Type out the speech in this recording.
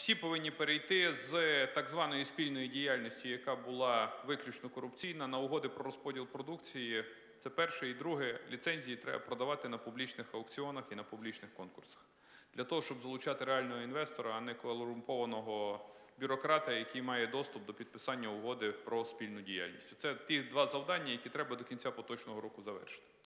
всі повинні перейти з так званої спільної діяльності, яка була виключно корупційна, на угоди про розподіл продукції. Це перше. І друге, ліцензії треба продавати на публічних аукціонах і на публічних конкурсах. Для того, щоб залучати реального інвестора, а не корумпованого бюрократа, який має доступ до підписання угоди про спільну діяльність. Це ті два завдання, які треба до кінця поточного року завершити.